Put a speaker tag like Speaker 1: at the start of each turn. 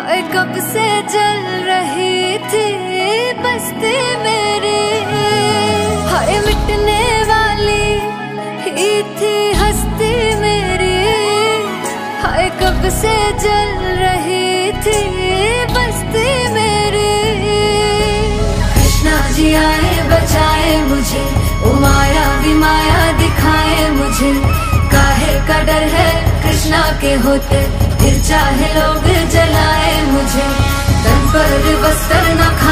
Speaker 1: हाय कब से जल रही थी बस्ती मेरी, हाय मिटने वाली ही थी हस्ती मेरी, हाय कब से जल रही थी बस्ती मेरी। कृष्णा जी आए बचाए मुझे, ओ माया भी माया दिखाए मुझे, काहे का डर है कृष्णा के होते, फिर चाहे लोग जलाए मुझे, तन पर वस्त्र न